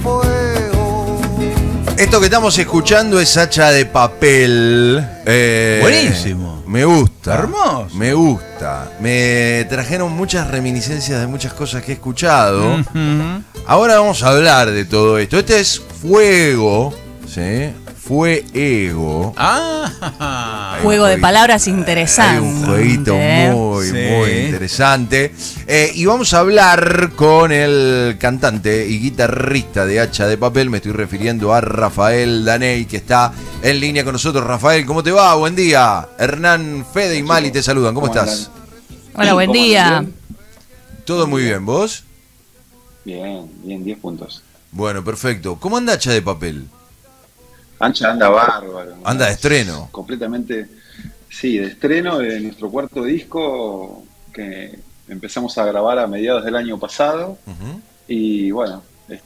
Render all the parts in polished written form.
fuego. Esto que estamos escuchando es Hacha de Papel. Buenísimo. Me gusta. Hermoso. Me gusta. Me trajeron muchas reminiscencias de muchas cosas que he escuchado. Ahora vamos a hablar de todo esto. Este es Fuego, ¿sí? Fuego. Ah, Juego de palabras interesante. Hay un jueguito muy interesante. Y vamos a hablar con el cantante y guitarrista de Hacha de Papel. Me estoy refiriendo a Rafael Daney, que está en línea con nosotros. Rafael, ¿cómo te va? Buen día. Hernán, Fede y Mali te saludan. ¿Cómo estás? Hola, buen día. Todo muy bien, ¿vos? Bien, 10 puntos. Bueno, perfecto. ¿Cómo anda Hacha de Papel? Ancha anda bárbaro. Anda de estreno. Completamente, sí, de estreno de nuestro cuarto disco que empezamos a grabar a mediados del año pasado. Y bueno,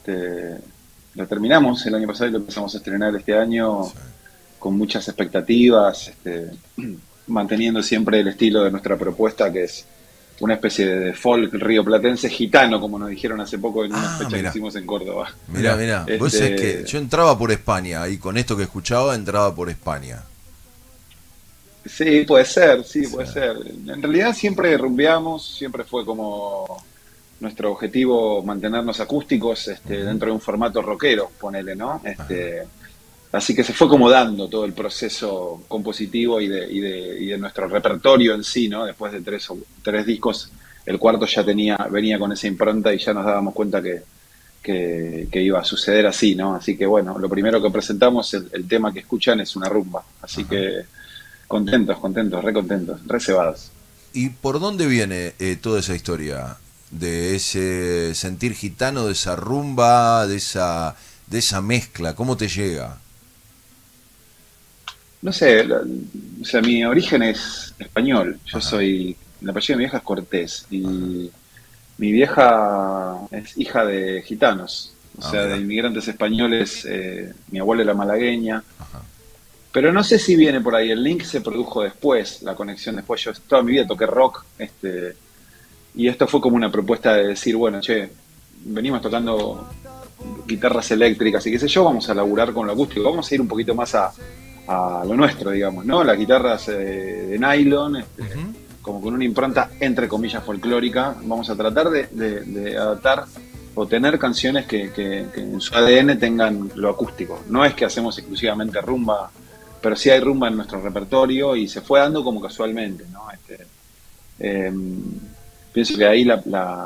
lo terminamos el año pasado y lo empezamos a estrenar este año con muchas expectativas, manteniendo siempre el estilo de nuestra propuesta, que es una especie de folk rioplatense gitano, como nos dijeron hace poco en una fecha que hicimos en Córdoba. Mirá. Vos sabés que yo entraba por España y con esto que escuchaba entraba por España. Sí, puede ser, puede ser. En realidad siempre rumbeamos, siempre fue como nuestro objetivo mantenernos acústicos dentro de un formato rockero, ponele, ¿no? Así que se fue como dando todo el proceso compositivo y de nuestro repertorio en sí, ¿no? Después de tres discos, el cuarto ya venía con esa impronta y ya nos dábamos cuenta que iba a suceder así, ¿no? Así que bueno, lo primero que presentamos, el tema que escuchan es una rumba. Así que contentos, re cebados. ¿Y por dónde viene toda esa historia? De ese sentir gitano, de esa rumba, de esa mezcla, ¿cómo te llega? No sé, o sea, mi origen es español. Yo soy, el apellido de mi vieja es Cortés y mi vieja es hija de gitanos, o sea, de inmigrantes españoles. Mi abuela era malagueña, pero no sé si viene por ahí. El link se produjo después, la conexión después. Yo toda mi vida toqué rock, y esto fue como una propuesta de decir, bueno, che, venimos tocando guitarras eléctricas y qué sé yo, vamos a laburar con lo acústico, vamos a ir un poquito más a lo nuestro, digamos, ¿no? Las guitarras de nylon, como con una impronta entre comillas folclórica. Vamos a tratar de adaptar o tener canciones que en su ADN tengan lo acústico. No es que hacemos exclusivamente rumba, pero sí hay rumba en nuestro repertorio y se fue dando como casualmente, ¿no? Pienso que ahí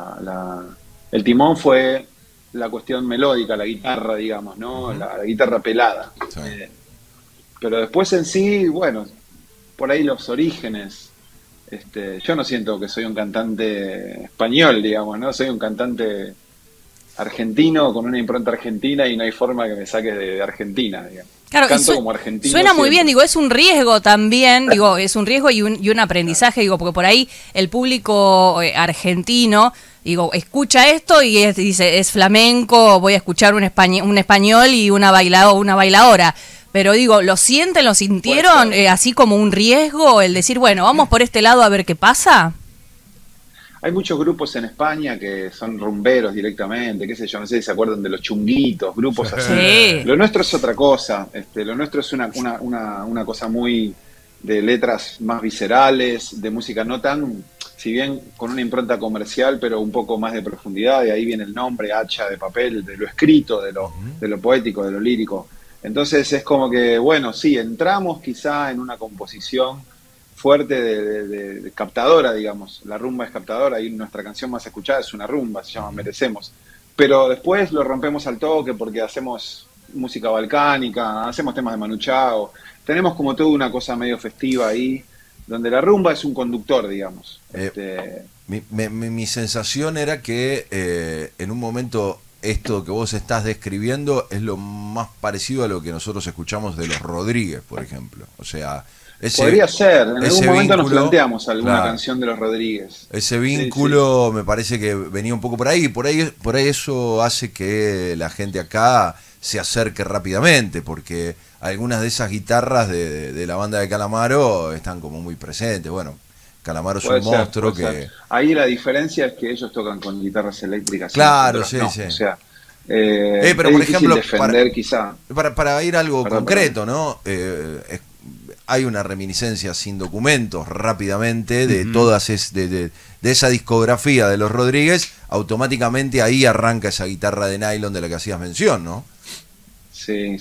el timón fue la cuestión melódica, la guitarra, digamos, ¿no? La guitarra pelada. Sí. Pero después en sí, bueno, por ahí los orígenes. Yo no siento que soy un cantante español, digamos, ¿no? Soy un cantante argentino con una impronta argentina y no hay forma que me saques de Argentina, digamos. Claro, canto como argentino. Suena muy siempre. bien, digo, es un riesgo también, digo, es un riesgo y un aprendizaje, digo, porque por ahí el público argentino, digo, escucha esto y dice, es flamenco, voy a escuchar un español y una bailadora. Pero digo, ¿lo sintieron así como un riesgo el decir, bueno, vamos por este lado a ver qué pasa? Hay muchos grupos en España que son rumberos directamente, qué sé yo, no sé si se acuerdan de los Chunguitos, grupos así. Sí. Lo nuestro es otra cosa, lo nuestro es una cosa muy de letras más viscerales, de música no tan, si bien con una impronta comercial, pero un poco más de profundidad, y ahí viene el nombre, Hacha de Papel, de lo escrito, de lo poético, de lo lírico. Entonces es como que, bueno, sí, entramos quizá en una composición fuerte de captadora, digamos. La rumba es captadora y nuestra canción más escuchada es una rumba, se llama Merecemos. Pero después lo rompemos al toque porque hacemos música balcánica, hacemos temas de Manu Chao. Tenemos como toda una cosa medio festiva ahí, donde la rumba es un conductor, digamos. Mi sensación era que en un momento esto que vos estás describiendo es lo más parecido a lo que nosotros escuchamos de los Rodríguez, por ejemplo. O sea, podría ser, en algún momento nos planteamos alguna claro, canción de los Rodríguez. Ese vínculo me parece que venía un poco por ahí, por ahí eso hace que la gente acá se acerque rápidamente, porque algunas de esas guitarras de la banda de Calamaro están como muy presentes. Bueno, Calamaro es un monstruo que... Ahí la diferencia es que ellos tocan con guitarras eléctricas. Claro, sí. O sea, Pero es por difícil ejemplo, defender quizá. Para ir a algo Perdón, concreto, ¿no? Hay una reminiscencia sin documentos rápidamente de todas de esa discografía de los Rodríguez. Automáticamente ahí arranca esa guitarra de nylon de la que hacías mención, ¿no? Sí.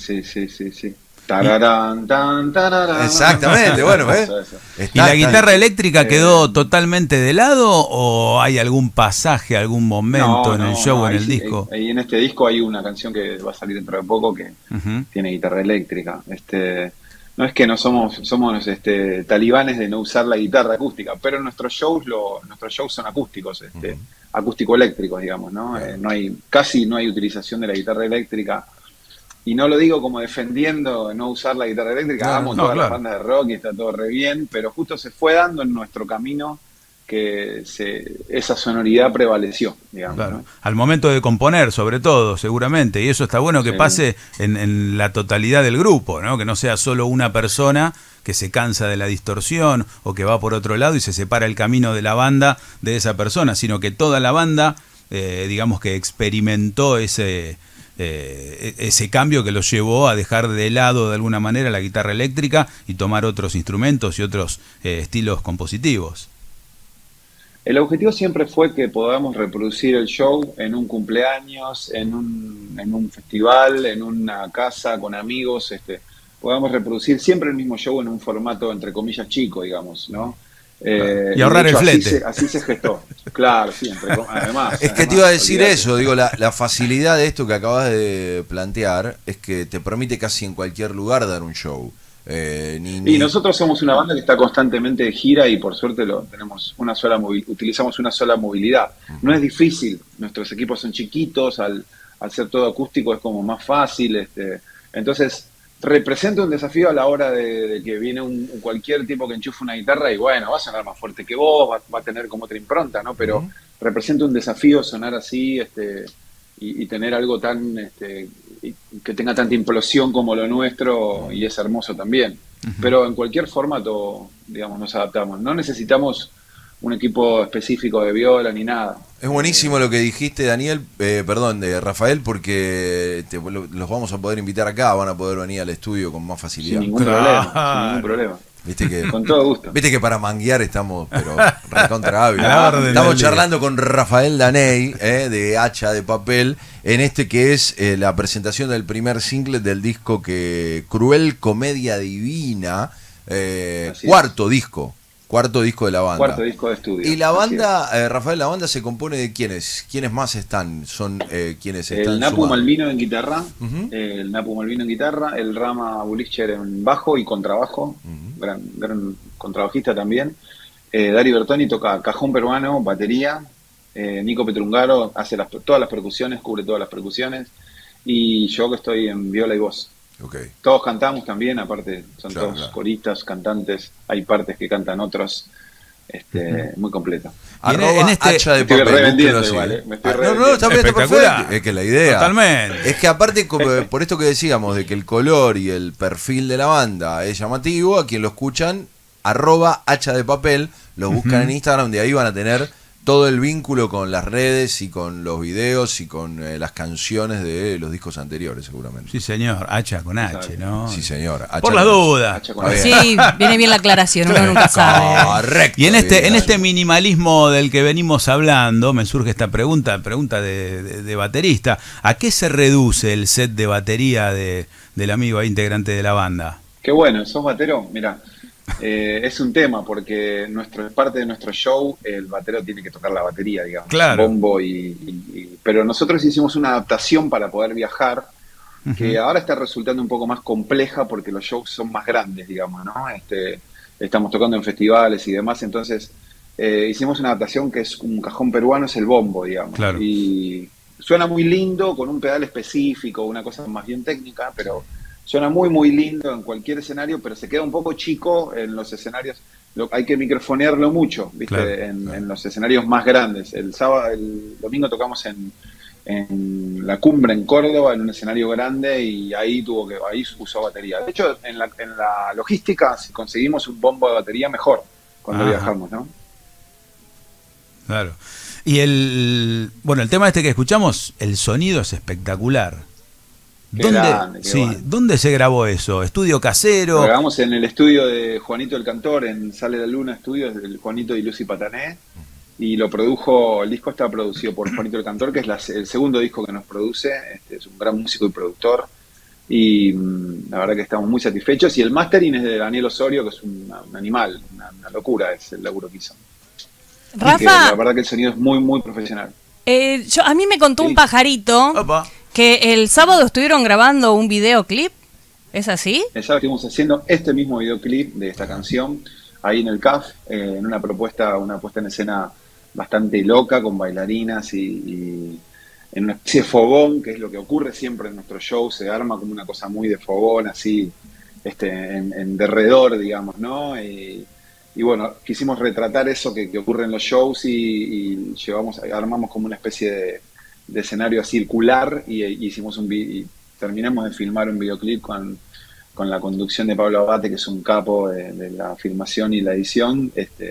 Tararán, tan, tararán. Exactamente, bueno, ¿ves? Eso. ¿Y la guitarra eléctrica quedó totalmente de lado o hay algún pasaje, algún momento en el show, en el disco? Ahí en este disco hay una canción que va a salir dentro de poco que tiene guitarra eléctrica. No es que no somos talibanes de no usar la guitarra acústica, pero nuestros shows son acústicos, acústico-eléctricos, digamos, ¿no? Casi no hay utilización de la guitarra eléctrica. Y no lo digo como defendiendo no usar la guitarra eléctrica, todas las bandas de rock y está todo re bien, pero justo se fue dando en nuestro camino que esa sonoridad prevaleció, digamos. Claro. ¿No? Al momento de componer, sobre todo, seguramente, y eso está bueno que pase en la totalidad del grupo, ¿no? Que no sea solo una persona que se cansa de la distorsión o que va por otro lado y se separa el camino de la banda de esa persona, sino que toda la banda, digamos que experimentó ese cambio que los llevó a dejar de lado de alguna manera la guitarra eléctrica y tomar otros instrumentos y otros estilos compositivos. El objetivo siempre fue que podamos reproducir el show en un cumpleaños, en un festival, en una casa con amigos, podamos reproducir siempre el mismo show en un formato entre comillas chico, digamos, ¿no? Y ahorrar el flete. Así se gestó. Claro, siempre. Además, es que te iba a decir eso, digo, la facilidad de esto que acabas de plantear es que te permite casi en cualquier lugar dar un show. Y nosotros somos una banda que está constantemente de gira y por suerte tenemos utilizamos una sola movilidad. No es difícil, nuestros equipos son chiquitos, al ser todo acústico es como más fácil. Entonces representa un desafío a la hora de que viene cualquier tipo que enchufa una guitarra y bueno, va a sonar más fuerte que vos, va a tener como otra impronta, ¿no? Pero representa un desafío sonar así y tener algo tan que tenga tanta implosión como lo nuestro y es hermoso también. Pero en cualquier formato, digamos, nos adaptamos. No necesitamos un equipo específico de viola ni nada. Es buenísimo lo que dijiste, Daniel, de Rafael, porque los vamos a poder invitar acá, van a poder venir al estudio con más facilidad. Sin ningún problema. Viste que, con todo gusto. Viste que para manguear estamos, pero recontra hábil. Estamos charlando con Rafael Daney, de Hacha de Papel, en que es la presentación del primer single del disco Cruel Comedia Divina, cuarto disco de la banda. Cuarto disco de estudio. Y la banda, Rafael, la banda se compone de ¿quiénes? ¿Quiénes más están? Son quienes están el Napu sumando. Malvino en guitarra, el Rama Bulicher en bajo y contrabajo, gran contrabajista también. Dari Bertoni toca cajón peruano, batería. Nico Petrungaro hace todas las percusiones, cubre todas las percusiones. Y yo que estoy en viola y voz. Okay. Todos cantamos también, aparte son todos coristas, cantantes, hay partes que cantan otros, muy completo. Hacha de Papel, revendiendo igual, no, está bien, está perfecto. Es que la idea totalmente. es que aparte, por esto que decíamos, de que el color y el perfil de la banda es llamativo, a quien lo escuchan, @Hacha de Papel, lo buscan en Instagram, de ahí van a tener todo el vínculo con las redes y con los videos y con las canciones de los discos anteriores, seguramente. Sí, señor, Hacha con H, ¿no? Sí, señor. Hacha por la duda. Sí, viene bien la aclaración, uno nunca sabe. Correcto. Y en este minimalismo del que venimos hablando, me surge esta pregunta de baterista. ¿A qué se reduce el set de batería del amigo integrante de la banda? Qué bueno, sos batero, mirá. Es un tema porque parte de nuestro show el batero tiene que tocar la batería, digamos, claro. Bombo pero nosotros hicimos una adaptación para poder viajar que ahora está resultando un poco más compleja porque los shows son más grandes, digamos, ¿no? Estamos tocando en festivales y demás, entonces hicimos una adaptación que es un cajón peruano, es el bombo, digamos, claro. Y suena muy lindo con un pedal específico, una cosa más bien técnica, pero suena muy, muy lindo en cualquier escenario, pero se queda un poco chico en los escenarios. Hay que microfonearlo mucho, ¿viste? Claro, en los escenarios más grandes. El domingo tocamos en La Cumbre, en Córdoba, en un escenario grande, y ahí usó batería. De hecho, en la logística, si conseguimos un bombo de batería, mejor cuando viajamos, ¿no? Claro. Y bueno, el tema este que escuchamos, el sonido es espectacular. ¿Dónde se grabó eso? ¿Estudio casero? Lo grabamos en el estudio de Juanito el Cantor, en Sale la Luna Estudios, del Juanito y Lucy Patané. Y el disco está producido por Juanito el Cantor, que es el segundo disco que nos produce. Es un gran músico y productor. Y la verdad que estamos muy satisfechos. Y el mastering es de Daniel Osorio, que es un animal, una locura es el laburo que hizo. Rafa, la verdad que el sonido es muy, muy profesional. A mí me contó un pajarito que el sábado estuvieron grabando un videoclip. ¿Es así? El sábado estuvimos haciendo este mismo videoclip de esta canción ahí en el CAF, en una puesta en escena bastante loca, con bailarinas y en una especie de fogón, que es lo que ocurre siempre en nuestro show. Se arma como una cosa muy de fogón, así, en derredor, digamos, ¿no? Y bueno, quisimos retratar eso que ocurre en los shows y armamos como una especie de escenario circular y terminamos de filmar un videoclip con la conducción de Pablo Abate, que es un capo de la filmación y la edición,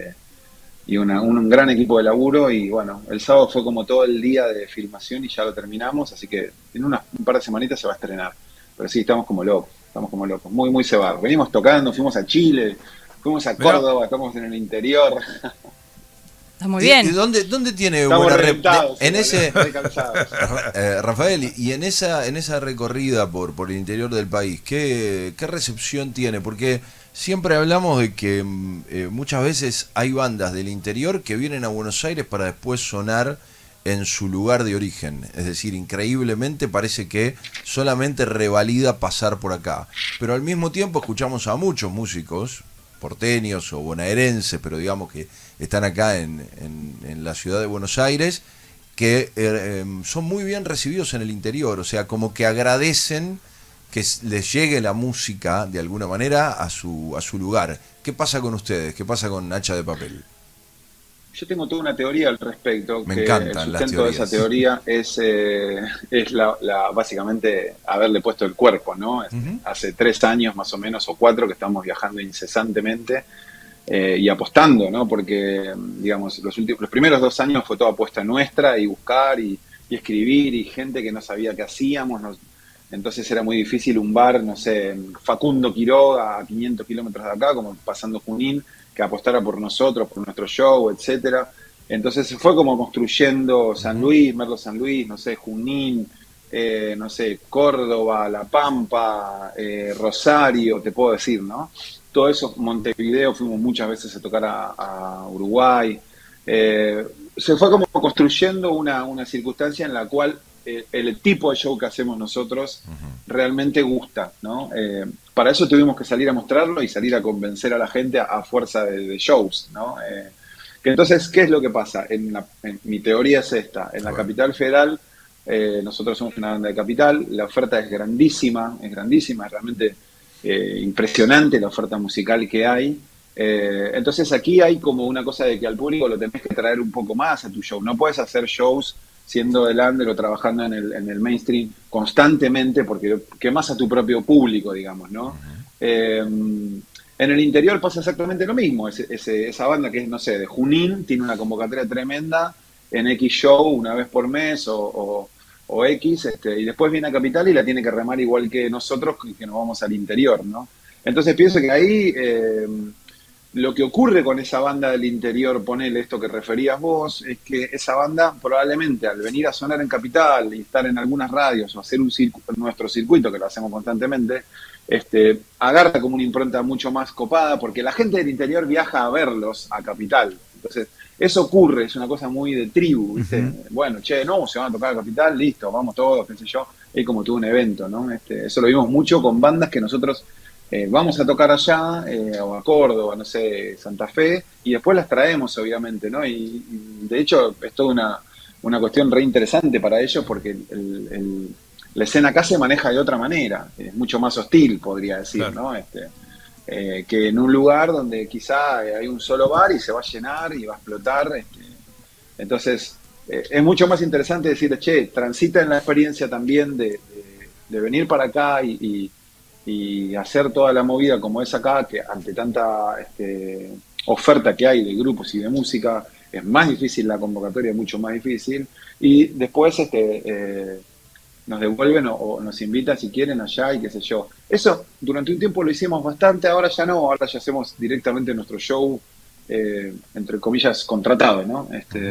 y un gran equipo de laburo. Y bueno, el sábado fue como todo el día de filmación y ya lo terminamos, así que en un par de semanitas se va a estrenar. Pero sí, estamos como locos, muy, muy cebados. Venimos tocando, fuimos a Chile, fuimos a Córdoba, estamos en el interior. Está muy bien. ¿Y dónde tiene Estamos buena reventados, en ese cansados. Rafael, y en esa recorrida por el interior del país, ¿qué recepción tiene? Porque siempre hablamos de que muchas veces hay bandas del interior que vienen a Buenos Aires para después sonar en su lugar de origen. Es decir, increíblemente parece que solamente revalida pasar por acá. Pero al mismo tiempo escuchamos a muchos músicos porteños o bonaerenses, pero digamos que están acá en la ciudad de Buenos Aires, que son muy bien recibidos en el interior, o sea, como que agradecen que les llegue la música de alguna manera a su lugar. ¿Qué pasa con ustedes? ¿Qué pasa con Hacha de Papel? Yo tengo toda una teoría al respecto. Me que encantan el las sustento de teorías. esa teoría es básicamente haberle puesto el cuerpo, ¿no? Hace 3 años más o menos, o 4, que estamos viajando incesantemente y apostando, ¿no? Porque, digamos, los primeros 2 años fue toda apuesta nuestra, y buscar y escribir, y gente que no sabía qué hacíamos. Entonces era muy difícil un bar, no sé, en Facundo Quiroga, a 500 kilómetros de acá, como pasando Junín, que apostara por nosotros, por nuestro show, etcétera. Entonces fue como construyendo San Luis, Merlo San Luis, no sé, Junín, no sé, Córdoba, La Pampa, Rosario, te puedo decir, ¿no? Todo eso, Montevideo, fuimos muchas veces a tocar a Uruguay. Se fue como construyendo una circunstancia en la cual el tipo de show que hacemos nosotros realmente gusta, ¿no? Para eso tuvimos que salir a mostrarlo y salir a convencer a la gente a fuerza de shows, ¿no? Que entonces, ¿qué es lo que pasa? Mi teoría es esta: en la Capital Federal, nosotros somos una banda de Capital, la oferta es grandísima, es realmente impresionante la oferta musical que hay. Entonces aquí hay como una cosa de que al público lo tenés que traer un poco más a tu show. No puedes hacer shows siendo del under o trabajando en el mainstream constantemente, porque quemás a tu propio público, digamos, ¿no? En el interior pasa exactamente lo mismo. Esa banda que es, no sé, de Junín, tiene una convocatoria tremenda en X show una vez por mes o X, y después viene a Capital y la tiene que remar igual que nosotros, que nos vamos al interior, ¿no? Entonces pienso que ahí lo que ocurre con esa banda del interior, ponele esto que referías vos, es que esa banda probablemente al venir a sonar en Capital y estar en algunas radios o hacer nuestro circuito, que lo hacemos constantemente, agarra como una impronta mucho más copada, porque la gente del interior viaja a verlos a Capital. Entonces, eso ocurre, es una cosa muy de tribu, ¿viste? Bueno, no, se van a tocar a Capital, listo, vamos todos, qué sé yo. Es como todo un evento, ¿no? Eso lo vimos mucho con bandas que nosotros vamos a tocar allá, o a Córdoba, no sé, Santa Fe, y después las traemos, obviamente, ¿no? Y de hecho es toda una cuestión re interesante para ellos, porque la escena acá se maneja de otra manera, es mucho más hostil, podría decir, claro, ¿no? Que en un lugar donde quizá hay un solo bar y se va a llenar y va a explotar. Entonces, es mucho más interesante decir, che, transita en la experiencia también de venir para acá y hacer toda la movida como es acá, que ante tanta oferta que hay de grupos y de música, es más difícil la convocatoria, mucho más difícil, y después nos devuelven o nos invitan si quieren allá y qué sé yo. Eso durante un tiempo lo hicimos bastante, ahora ya no, ahora ya hacemos directamente nuestro show, entre comillas, contratado, ¿no?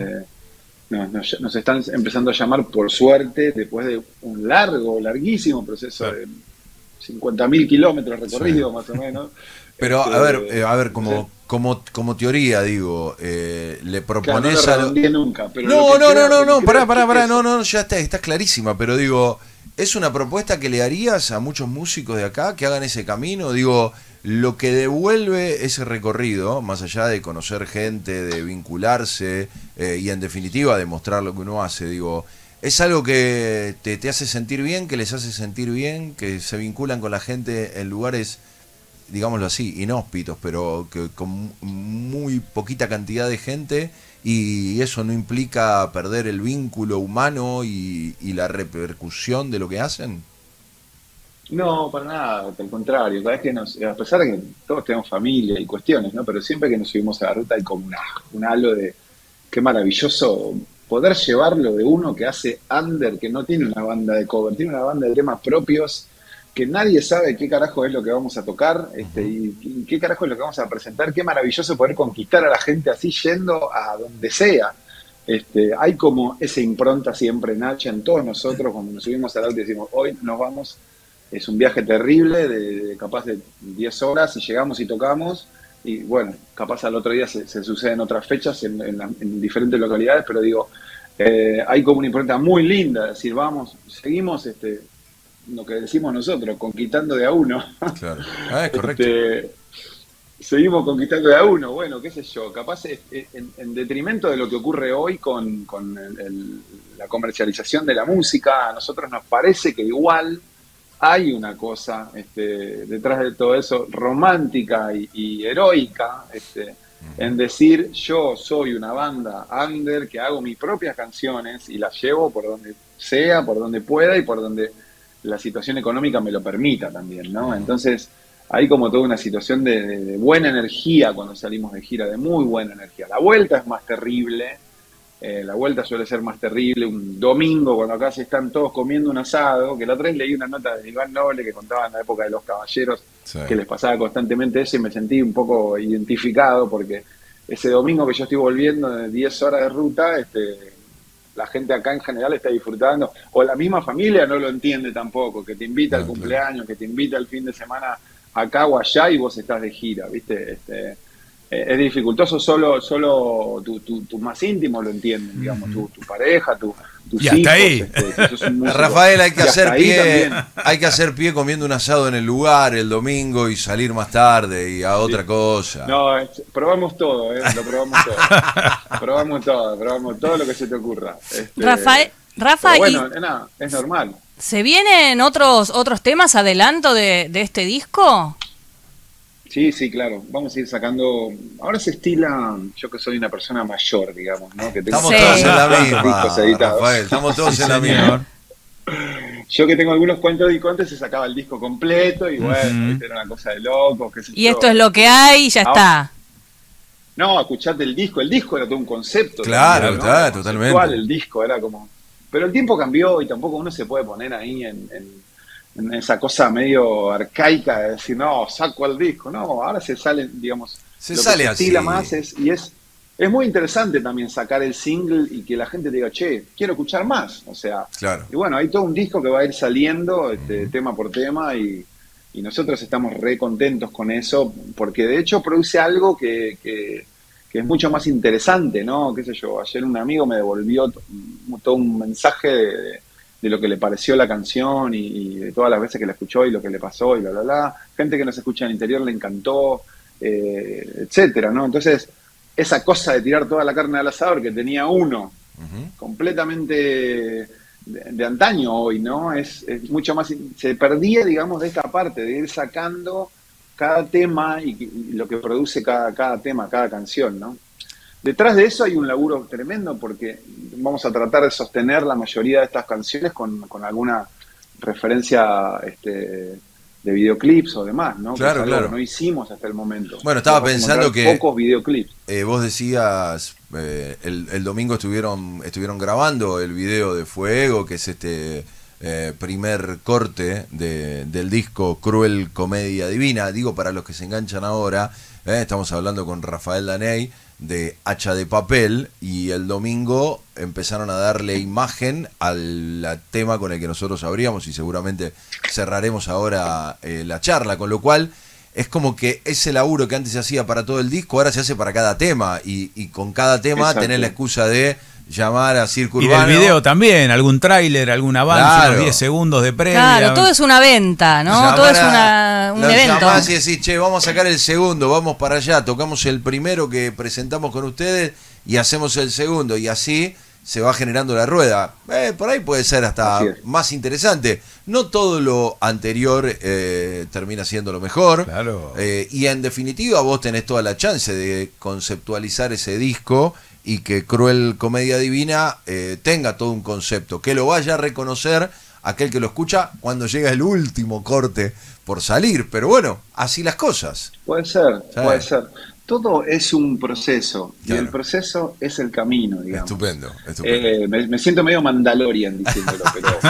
Nos están empezando a llamar, por suerte, después de un larguísimo proceso de 50.000 kilómetros recorridos, más o menos. Pero a ver, como teoría, digo, le propones claro, no nunca, pero no, pará, ya está clarísima, pero digo, ¿es una propuesta que le harías a muchos músicos de acá que hagan ese camino? Digo, lo que devuelve ese recorrido, más allá de conocer gente, de vincularse y en definitiva demostrar lo que uno hace, digo, ¿es algo que te hace sentir bien, que les hace sentir bien, que se vinculan con la gente en lugares, digámoslo así, inhóspitos, pero que con muy poquita cantidad de gente, y eso no implica perder el vínculo humano y la repercusión de lo que hacen? No, para nada, al contrario. Cada vez que a pesar de que todos tenemos familia y cuestiones, ¿no? Pero siempre que nos subimos a la ruta hay como un halo de qué maravilloso poder llevarlo de uno que hace under, que no tiene una banda de cover, tiene una banda de temas propios, que nadie sabe qué carajo es lo que vamos a tocar, y qué carajo es lo que vamos a presentar. Qué maravilloso poder conquistar a la gente así yendo a donde sea. Hay como esa impronta siempre, Nacha, en todos nosotros, cuando nos subimos al auto y decimos, hoy nos vamos. Es un viaje terrible, de capaz de 10 horas, y llegamos y tocamos, y bueno, capaz al otro día se suceden otras fechas en diferentes localidades, pero digo, hay como una impronta muy linda, es decir, vamos, seguimos lo que decimos nosotros, conquistando de a uno. Claro, es correcto. Seguimos conquistando de a uno, bueno, qué sé yo, capaz en detrimento de lo que ocurre hoy con la comercialización de la música. A nosotros nos parece que igual hay una cosa detrás de todo eso, romántica y heroica, en decir, yo soy una banda under que hago mis propias canciones y las llevo por donde sea, por donde pueda y por donde la situación económica me lo permita también, ¿no? Entonces hay como toda una situación de buena energía cuando salimos de gira, de muy buena energía. La vuelta es más terrible. La vuelta suele ser más terrible un domingo, cuando acá se están todos comiendo un asado, que la otra vez leí una nota de Iván Noble que contaba en la época de los caballeros, sí, que les pasaba constantemente eso, y me sentí un poco identificado, porque ese domingo que yo estoy volviendo de 10 horas de ruta, la gente acá en general está disfrutando, o la misma familia no lo entiende tampoco, que te invita al cumpleaños, que te invita el fin de semana acá o allá y vos estás de gira, ¿viste? Es dificultoso, solo tu más íntimo lo entienden, digamos, tu pareja, tus hijos. Ahí. Rafael, hay que hacer pie comiendo un asado en el lugar el domingo y salir más tarde y a otra cosa. No, probamos todo, lo probamos todo. probamos todo lo que se te ocurra. Rafa, bueno, nada, es normal. ¿Se vienen otros temas adelanto de este disco? Sí, claro. Vamos a ir sacando. Ahora se estila. Yo que soy una persona mayor, digamos, ¿no? Que tengo estamos todos en la misma, Rafael. Estamos todos en la misma. Yo que tengo algunos cuentos discos, antes se sacaba el disco completo y bueno, era una cosa de locos. Qué sé y yo. Esto es lo que hay y ya está. No, escuchate el disco era todo un concepto. Claro, también, ¿no? Claro, totalmente. El disco era como. Pero el tiempo cambió y tampoco uno se puede poner ahí en esa cosa medio arcaica de decir, no, saco el disco. No, ahora se sale, digamos, se sale así. Más es muy interesante también sacar el single y que la gente diga, che, quiero escuchar más. O sea, claro. Y bueno, hay todo un disco que va a ir saliendo tema por tema y nosotros estamos re contentos con eso, porque de hecho produce algo que es mucho más interesante, ¿no? Qué sé yo, ayer un amigo me devolvió todo un mensaje de lo que le pareció la canción y de todas las veces que la escuchó y lo que le pasó y bla, bla, bla. Gente que nos escucha en el interior le encantó, etcétera, ¿no? Entonces, esa cosa de tirar toda la carne al asador que tenía uno, completamente de antaño hoy, ¿no? Es mucho más, se perdía, digamos, de esta parte, de ir sacando cada tema y lo que produce cada tema, cada canción, ¿no? Detrás de eso hay un laburo tremendo porque vamos a tratar de sostener la mayoría de estas canciones con alguna referencia videoclips o demás, ¿no? Claro, que es algo claro. que no hicimos hasta el momento. Bueno, estaba Vamos a pensando encontrar que pocos videoclips. vos decías, el domingo estuvieron grabando el video de Fuego, que es este primer corte del disco Cruel Comedia Divina. Digo, para los que se enganchan ahora, estamos hablando con Rafael Daney de Hacha de Papel, y el domingo empezaron a darle imagen al tema con el que nosotros abríamos y seguramente cerraremos ahora la charla, con lo cual es como que ese laburo que antes se hacía para todo el disco ahora se hace para cada tema, y con cada tema Exacto. tenés la excusa de llamar a Circo Y Urbano. del video también, algún tráiler, algún avance, Claro. unos 10 segundos de previa. Claro, todo es una venta, ¿no? Llamar Todo es un los evento. llamás y decís, che, vamos a sacar el segundo, vamos para allá, tocamos el primero que presentamos con ustedes y hacemos el segundo, y así se va generando la rueda. Por ahí puede ser hasta más interesante. No todo lo anterior termina siendo lo mejor. Claro. Y en definitiva vos tenés toda la chance de conceptualizar ese disco y que Cruel Comedia Divina tenga todo un concepto, que lo vaya a reconocer aquel que lo escucha cuando llega el último corte por salir. Pero bueno, así las cosas. Puede ser, Sí. puede ser. Todo es un proceso, Claro. y el proceso es el camino, digamos. Estupendo, estupendo. Me siento medio Mandalorian diciéndolo,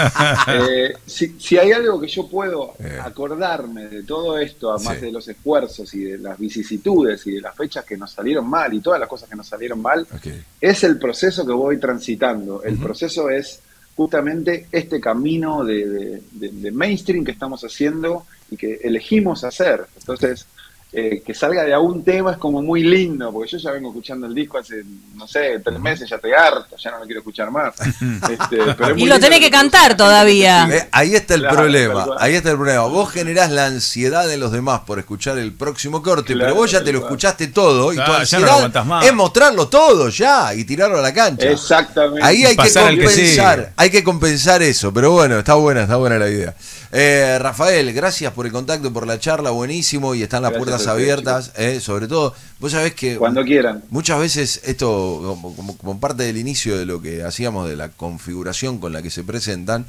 pero si hay algo que yo puedo acordarme de todo esto, además Sí. de los esfuerzos y de las vicisitudes y de las fechas que nos salieron mal y todas las cosas que nos salieron mal, Okay. es el proceso que voy transitando. El proceso es justamente este camino de mainstream que estamos haciendo y que elegimos hacer. Entonces, que salga de algún tema es como muy lindo, porque yo ya vengo escuchando el disco hace, no sé, 3 meses, ya estoy harto, ya no lo quiero escuchar más. Pero es muy Y lo lindo tenés que cantar todavía. Ahí está el Claro, problema, tal cual. ahí está el problema. Vos generás la ansiedad en los demás por escuchar el próximo corte, Claro, pero vos ya te lo tal cual. escuchaste todo y tu Claro, ya no lo ansiedad aguantás más. es mostrarlo todo ya y tirarlo a la cancha. Exactamente. Ahí hay que Pasar al que compensar, sigue. hay que compensar eso, pero bueno, está buena la idea. Rafael, gracias por el contacto, por la charla, buenísimo, y están las Gracias puertas a ustedes, abiertas, sobre todo, vos sabés que Cuando quieran. muchas veces esto, como parte del inicio de lo que hacíamos, de la configuración con la que se presentan,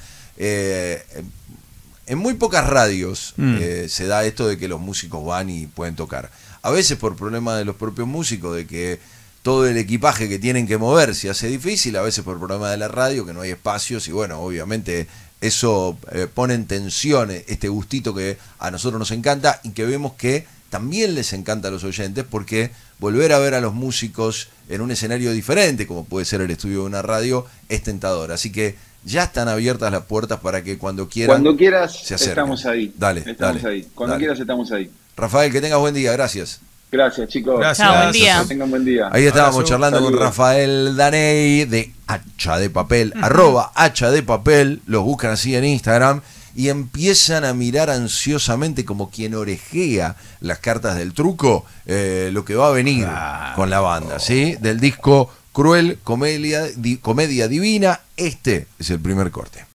en muy pocas radios se da esto de que los músicos van y pueden tocar. A veces por problema de los propios músicos, de que todo el equipaje que tienen que mover se hace difícil, a veces por problema de la radio, que no hay espacios, y bueno, obviamente eso pone en tensión este gustito que a nosotros nos encanta y que vemos que también les encanta a los oyentes, porque volver a ver a los músicos en un escenario diferente, como puede ser el estudio de una radio, es tentador. Así que ya están abiertas las puertas para que cuando quieran. Cuando quieras, se acerquen. estamos ahí. Dale, estamos dale, ahí. Cuando dale. quieras, estamos ahí. Rafael, que tengas buen día, gracias. Gracias, chicos. Gracias. Chao, buen día. Que tengan buen día. Ahí estábamos Abrazo. charlando con Saludos. Rafael Daney de Hacha de Papel, @Hacha de Papel, los buscan así en Instagram y empiezan a mirar ansiosamente, como quien orejea las cartas del truco, lo que va a venir con la banda, ¿sí? Del disco Cruel Comedia Divina, este es el primer corte.